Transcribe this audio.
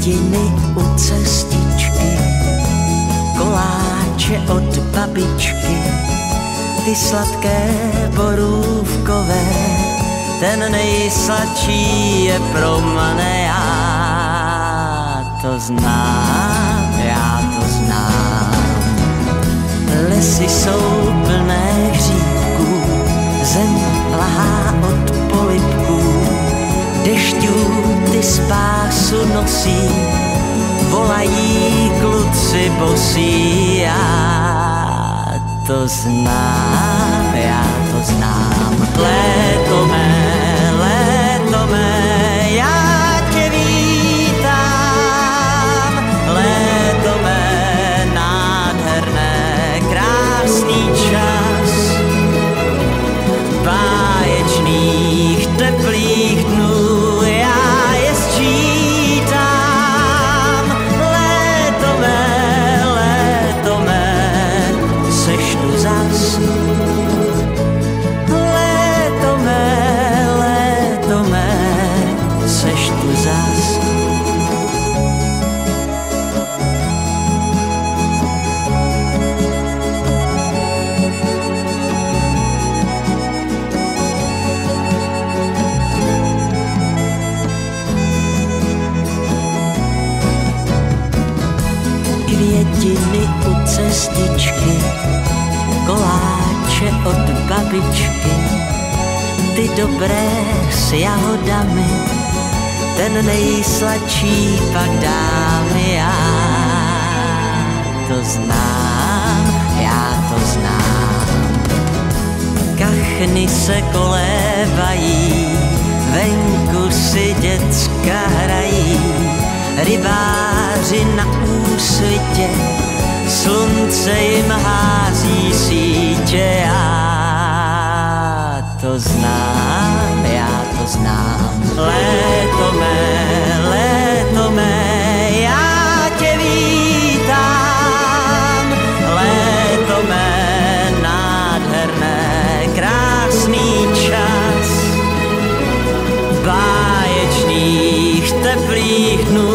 květiny u cestičky, koláče od babičky, ty sladké borůvkové, ten nejsladší je pro mne, já to znám, já to znám. Lesy jsou plné hříbků, zem lahá od polibků, dešťů ty spásu nosí, volají kluci bosí, já to znám, já to znám. Léto mé, já tě vítám, léto mé, nádherné, krásný čas, báječných, teplých dnů, já je sčítám. Léto mé, seš tu zas. Léto mé, seš tu zas. Květiny u cestičky, koláče od babičky, ty dobré s jahodami, ten nejsladší pak dámy, já to znám, já to znám. Kachny se kolévají, venku si děcka hrají, rybáři na úsvitě, slunce jim hází sítě, já to znám, já to znám. Léto mé, já tě vítám, léto mé, nádherné, krásný čas, báječných, teplých dnů,